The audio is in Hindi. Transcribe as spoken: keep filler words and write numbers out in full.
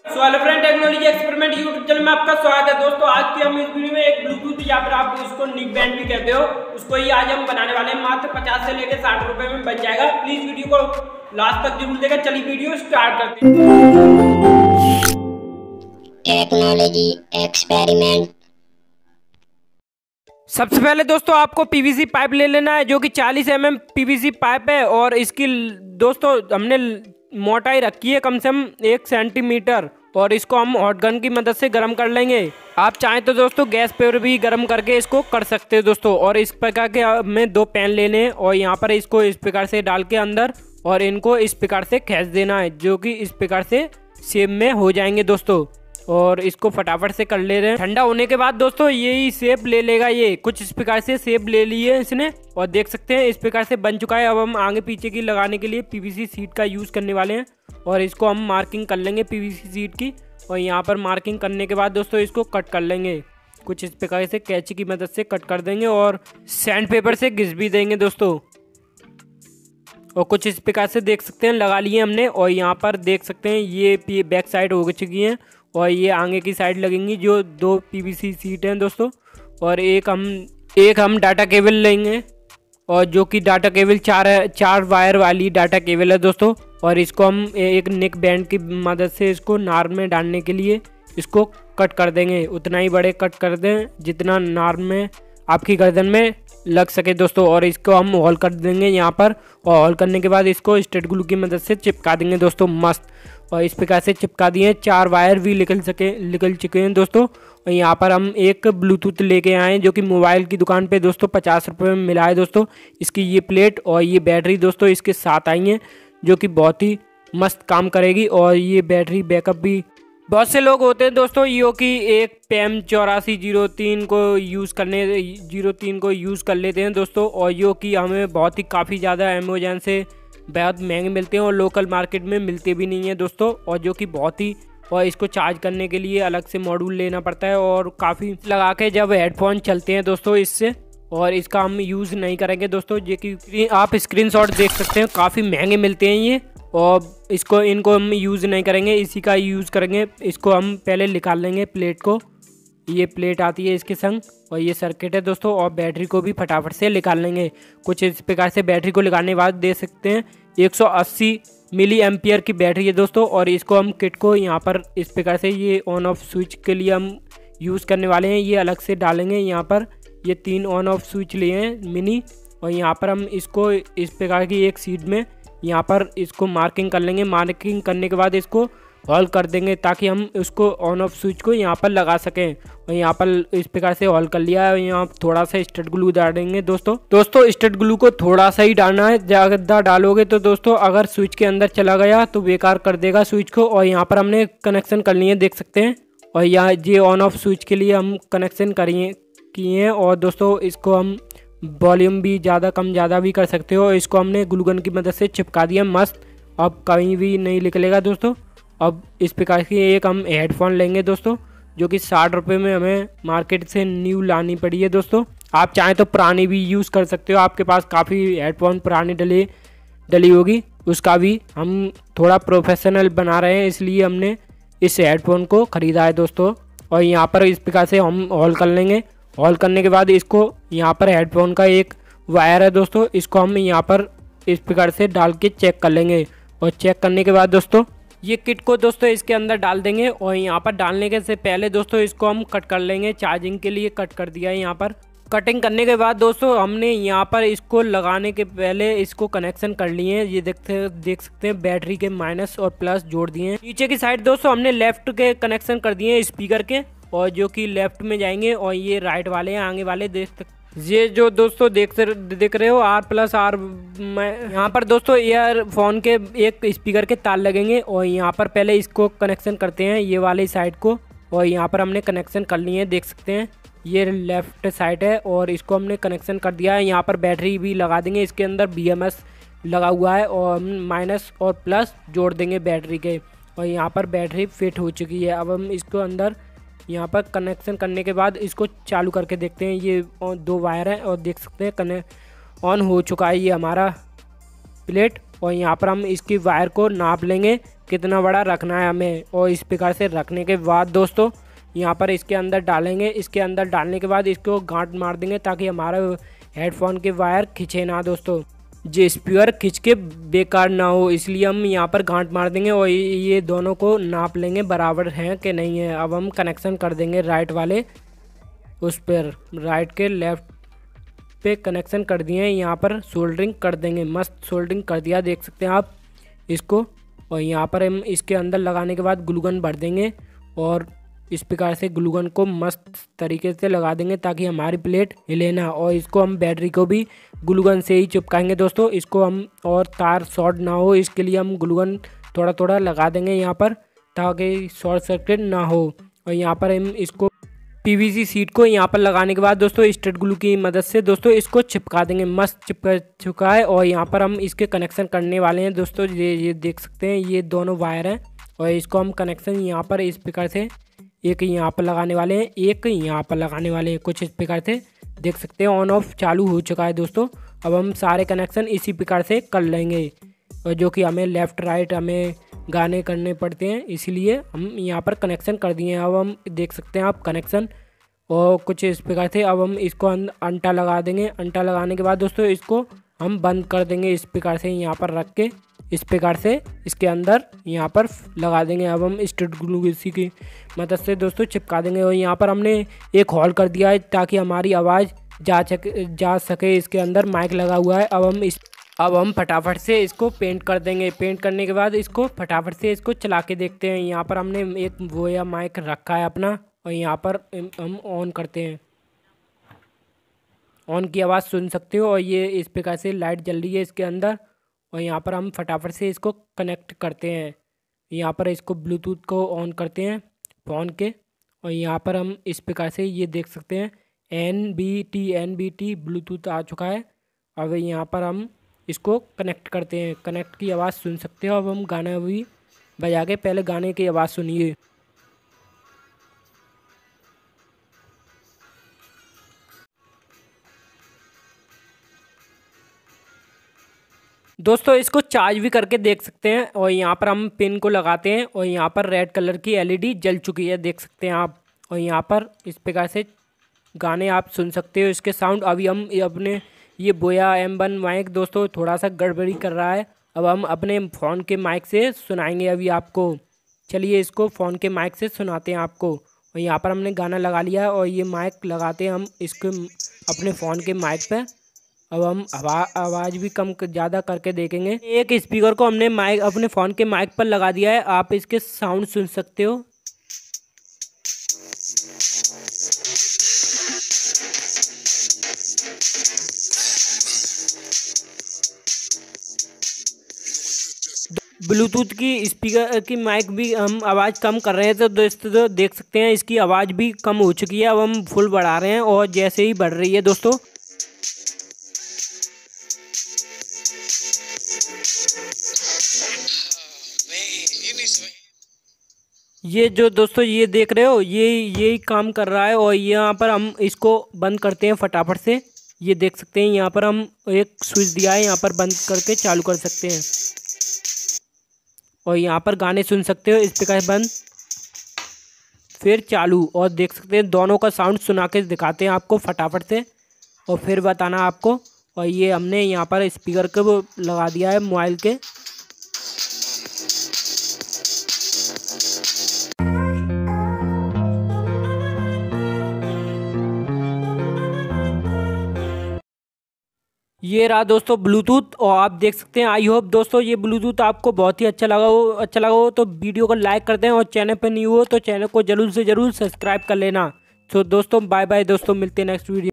सो hello friend, technology experiment YouTube channel में आपका स्वागत है। दोस्तों आज की हम इस वीडियो में एक ब्लूटूथ या फिर आप उसको निक बैंड भी कहते हो, उसको ही आज हम बनाने वाले हैं। मात्र पचास से लेकर साठ रुपए में बन जाएगा। प्लीज वीडियो को लास्ट तक जरूर देखा। चलिए वीडियो स्टार्ट करते हैं। Technology experiment. सबसे पहले दोस्तों आपको पीवीसी पाइप ले लेना है, जो कि चालीस एम एम पीवीसी पाइप है और इसकी दोस्तों हमने मोटाई रखी है कम से कम एक सेंटीमीटर और इसको हम हॉट गन की मदद से गर्म कर लेंगे। आप चाहें तो दोस्तों गैस पर भी गर्म करके इसको कर सकते हो दोस्तों। और इस प्रकार के हमें दो पैन लेने हैं और यहाँ पर इसको इस प्रकार से डाल के अंदर और इनको इस प्रकार से खींच देना है, जो कि इस प्रकार से शेप में हो जाएंगे दोस्तों। और इसको फटाफट से कर ले रहे हैं। ठंडा होने के बाद दोस्तों यही शेप ले लेगा। ये कुछ इस प्रकार से शेप ले ली है इसने और देख सकते हैं इस प्रकार से बन चुका है। अब हम आगे पीछे की लगाने के लिए पीवीसी शीट का यूज़ करने वाले हैं और इसको हम मार्किंग कर लेंगे पीवीसी शीट की। और यहाँ पर मार्किंग करने के बाद दोस्तों इसको कट कर लेंगे। कुछ इस प्रकार से कैंची की मदद से कट कर देंगे और सैंड पेपर से घिस भी देंगे दोस्तों। और कुछ इस प्रकार से देख सकते हैं लगा लिए हमने। और यहाँ पर देख सकते हैं ये बैक साइड हो चुकी हैं और ये आगे की साइड लगेंगी, जो दो पीवीसी शीट हैं दोस्तों। और एक हम एक हम डाटा केबल लेंगे और जो कि डाटा केबल चार चार वायर वाली डाटा केबल है दोस्तों। और इसको हम एक नेक बैंड की मदद से इसको नार में डालने के लिए इसको कट कर देंगे। उतना ही बड़े कट कर दें जितना नार में आपकी गर्दन में लग सके दोस्तों। और इसको हम हॉल कर देंगे यहाँ पर। और हॉल करने के बाद इसको स्ट्रेट ग्लू की मदद से चिपका देंगे दोस्तों मस्त। और इस प्रकार से चिपका दिए। चार वायर भी निकल सके निकल चुके हैं दोस्तों। और यहाँ पर हम एक ब्लूटूथ लेके आए जो कि मोबाइल की दुकान पे दोस्तों पचास रुपये में मिला है दोस्तों। इसकी ये प्लेट और ये बैटरी दोस्तों इसके साथ आई हैं, जो कि बहुत ही मस्त काम करेगी। और ये बैटरी बैकअप भी बहुत से लोग होते हैं दोस्तों यो कि एक पैम चौरासी जीरो तीन को यूज़ करने जीरो तीन को यूज़ कर लेते हैं दोस्तों। और यो कि हमें बहुत ही काफ़ी ज़्यादा अमेजोन से बहुत महंगे मिलते हैं और लोकल मार्केट में मिलते भी नहीं हैं दोस्तों। और जो कि बहुत ही और इसको चार्ज करने के लिए अलग से मॉड्यूल लेना पड़ता है और काफ़ी लगा के जब हेडफोन चलते हैं दोस्तों इससे। और इसका हम यूज़ नहीं करेंगे दोस्तों, जो कि आप स्क्रीनशॉट देख सकते हैं काफ़ी महंगे मिलते हैं ये। और इसको इनको हम यूज़ नहीं करेंगे, इसी का यूज़ करेंगे। इसको हम पहले निकाल लेंगे प्लेट को। ये प्लेट आती है इसके संग और ये सर्किट है दोस्तों। और बैटरी को भी फटाफट से निकाल लेंगे। कुछ इस प्रकार से बैटरी को निकालने के बाद दे सकते हैं एक सौ अस्सी मिली एम्पियर की बैटरी है दोस्तों। और इसको हम किट को यहाँ पर इस प्रकार से ये ऑन ऑफ स्विच के लिए हम यूज़ करने वाले हैं। ये अलग से डालेंगे। यहाँ पर ये तीन ऑन ऑफ स्विच लिए हैं मिनी। और यहाँ पर हम इसको इस प्रकार की एक सीट में यहाँ पर इसको मार्किंग कर लेंगे। मार्किंग करने के बाद इसको हॉल कर देंगे ताकि हम उसको ऑन ऑफ स्विच को यहाँ पर लगा सकें। और यहाँ पर इस प्रकार से हॉल कर लिया है। यहाँ थोड़ा सा स्टड ग्लू डालेंगे दोस्तों। दोस्तों स्टड ग्लू को थोड़ा सा ही डालना है, ज़्यादा डालोगे तो दोस्तों अगर स्विच के अंदर चला गया तो बेकार कर देगा स्विच को। और यहाँ पर हमने कनेक्शन कर लिए देख सकते हैं। और यहाँ ये ऑन ऑफ स्विच के लिए हम कनेक्शन करिए किए हैं। और दोस्तों इसको हम वॉल्यूम भी ज़्यादा कम ज़्यादा भी कर सकते हो। इसको हमने ग्लू गन की मदद से चिपका दिया मस्त। अब कहीं भी नहीं निकलेगा दोस्तों। अब इस प्रकार की एक हम हेडफोन लेंगे दोस्तों, जो कि साठ रुपये में हमें मार्केट से न्यू लानी पड़ी है दोस्तों। आप चाहें तो पुरानी भी यूज़ कर सकते हो, आपके पास काफ़ी हेडफोन पुरानी डली डली होगी, उसका भी हम थोड़ा प्रोफेशनल बना रहे हैं इसलिए हमने इस हेडफोन को ख़रीदा है दोस्तों। और यहाँ पर इस प्रकार से हम हॉल कर लेंगे। हॉल करने के बाद इसको यहाँ पर हेडफोन का एक वायर है दोस्तों, इसको हम यहाँ पर इस प्रकार से डाल के चेक कर लेंगे। और चेक करने के बाद दोस्तों ये किट को दोस्तों इसके अंदर डाल देंगे। और यहाँ पर डालने के से पहले दोस्तों इसको हम कट कर लेंगे। चार्जिंग के लिए कट कर दिया है। यहाँ पर कटिंग करने के बाद दोस्तों हमने यहाँ पर इसको लगाने के पहले इसको कनेक्शन कर लिए हैं। ये देखते देख सकते हैं बैटरी के माइनस और प्लस जोड़ दिए हैं। नीचे की साइड दोस्तों हमने लेफ्ट के कनेक्शन कर दिए हैं स्पीकर के, और जो कि लेफ्ट में जाएंगे। और ये राइट वाले हैं आगे वाले देख सकते। ये जो दोस्तों देख देख रहे हो आर प्लस आर, यहाँ पर दोस्तों ईयरफोन के एक स्पीकर के तार लगेंगे। और यहाँ पर पहले इसको कनेक्शन करते हैं ये वाली साइड को। और यहाँ पर हमने कनेक्शन कर लिए हैं देख सकते हैं। ये लेफ्ट साइड है और इसको हमने कनेक्शन कर दिया है। यहाँ पर बैटरी भी लगा देंगे। इसके अंदर बी एम एस लगा हुआ है और माइनस और प्लस जोड़ देंगे बैटरी के। और यहाँ पर बैटरी फिट हो चुकी है। अब हम इसको अंदर यहाँ पर कनेक्शन करने के बाद इसको चालू करके देखते हैं। ये दो वायर है और देख सकते हैं कनेक्ट ऑन हो चुका है ये हमारा प्लेट। और यहाँ पर हम इसकी वायर को नाप लेंगे कितना बड़ा रखना है हमें। और इस प्रकार से रखने के बाद दोस्तों यहाँ पर इसके अंदर डालेंगे। इसके अंदर डालने के बाद इसको गांठ मार देंगे ताकि हमारा हेडफोन के वायर खींचे ना दोस्तों, जो स्पीकर खींच के बेकार ना हो, इसलिए हम यहाँ पर गांठ मार देंगे। और ये दोनों को नाप लेंगे बराबर हैं कि नहीं है। अब हम कनेक्शन कर देंगे राइट वाले उस पर, राइट के लेफ्ट पे कनेक्शन कर दिए। यहाँ पर सोल्डरिंग कर देंगे, मस्त सोल्डरिंग कर दिया देख सकते हैं आप इसको। और यहाँ पर हम इसके अंदर लगाने के बाद ग्लूगन भर देंगे और इस प्रकार से ग्लूगन को मस्त तरीके से लगा देंगे ताकि हमारी प्लेट हिले ना। और इसको हम बैटरी को भी ग्लूगन से ही चिपकाएंगे दोस्तों, इसको हम और तार शॉर्ट ना हो इसके लिए हम ग्लूगन थोड़ा थोड़ा लगा देंगे यहाँ पर ताकि शॉर्ट सर्किट ना हो। और यहाँ पर हम इसको पीवीसी सीट को यहाँ पर लगाने के बाद दोस्तों स्ट्रेट ग्लू की मदद से दोस्तों इसको चिपका देंगे, मस्त चिपका चुका है। और यहाँ पर हम इसके कनेक्शन करने वाले हैं दोस्तों, ये ये देख सकते हैं ये दोनों वायर हैं। और इसको हम कनेक्शन यहाँ पर इस प्रकार से एक यहाँ पर लगाने वाले हैं, एक यहाँ पर लगाने वाले हैं, कुछ इस प्रकार से देख सकते हैं। ऑन ऑफ चालू हो चुका है दोस्तों। अब हम सारे कनेक्शन इसी प्रकार से कर लेंगे, और जो कि हमें लेफ़्ट राइट हमें गाने करने पड़ते हैं, इसीलिए हम यहाँ पर कनेक्शन कर दिए हैं। अब हम देख सकते हैं आप कनेक्शन और कुछ इस प्रकार से। अब हम इसको अंटा लगा देंगे। अंटा लगाने के बाद दोस्तों इसको हम बंद कर देंगे इस प्रकार से, यहाँ पर रख के इस प्रकार से इसके अंदर यहाँ पर लगा देंगे। अब हम स्ट्रेट ग्लू इसी की मदद से दोस्तों चिपका देंगे। और यहाँ पर हमने एक होल कर दिया है ताकि हमारी आवाज़ जा सके जा सके इसके अंदर माइक लगा हुआ है। अब हम इस अब हम फटाफट से इसको पेंट कर देंगे। पेंट करने के बाद इसको फटाफट से इसको चला के देखते हैं। यहाँ पर हमने एक बोया माइक रखा है अपना, और यहाँ पर हम ऑन करते हैं। ऑन की आवाज़ सुन सकते हो, और ये इस प्रकार से लाइट जल रही है इसके अंदर। और यहाँ पर हम फटाफट से इसको कनेक्ट करते हैं। यहाँ पर इसको ब्लूटूथ को ऑन करते हैं फ़ोन के, और यहाँ पर हम इस प्रकार से ये देख सकते हैं N B T N B T Bluetooth आ चुका है। अब यहाँ पर हम इसको कनेक्ट करते हैं। कनेक्ट की आवाज़ सुन सकते हो। अब हम गाना भी बजा के पहले गाने की आवाज़ सुनिए। दोस्तों इसको चार्ज भी करके देख सकते हैं। और यहाँ पर हम पिन को लगाते हैं और यहाँ पर रेड कलर की एलईडी जल चुकी है देख सकते हैं आप। और यहाँ पर इस प्रकार से गाने आप सुन सकते हो इसके साउंड। अभी हम अपने ये बोया एम वन माइक दोस्तों थोड़ा सा गड़बड़ी कर रहा है। अब हम अपने फ़ोन के माइक से सुनाएंगे अभी आपको। चलिए इसको फ़ोन के माइक से सुनाते हैं आपको। और यहाँ पर हमने गाना लगा लिया है और ये माइक लगाते हैं हम इसको अपने फ़ोन के माइक पर। अब हम आवा आवाज़ भी कम ज़्यादा करके देखेंगे। एक स्पीकर को हमने माइक अपने फ़ोन के माइक पर लगा दिया है, आप इसके साउंड सुन सकते हो। ब्लूटूथ की स्पीकर की माइक भी हम आवाज़ कम कर रहे हैं तो दोस्तों तो देख सकते हैं इसकी आवाज़ भी कम हो चुकी है। अब हम फुल बढ़ा रहे हैं और जैसे ही बढ़ रही है दोस्तों ये जो दोस्तों ये देख रहे हो ये यही काम कर रहा है। और यहाँ पर हम इसको बंद करते हैं फटाफट से। ये देख सकते हैं यहाँ पर हम एक स्विच दिया है, यहाँ पर बंद करके चालू कर सकते हैं। और यहाँ पर गाने सुन सकते हो इस प्रकार बंद फिर चालू। और देख सकते हैं दोनों का साउंड सुना के दिखाते हैं आपको फटाफट से और फिर बताना आपको। और ये हमने यहाँ पर स्पीकर को लगा दिया है मोबाइल के। ये रहा दोस्तों ब्लूटूथ। और आप देख सकते हैं आई होप दोस्तों ये ब्लूटूथ आपको बहुत ही अच्छा लगा हो अच्छा लगा हो तो वीडियो को लाइक कर दें, और चैनल पर न्यू हो तो चैनल को जरूर से जरूर सब्सक्राइब कर लेना। तो दोस्तों बाय बाय दोस्तों, मिलते हैं नेक्स्ट वीडियो।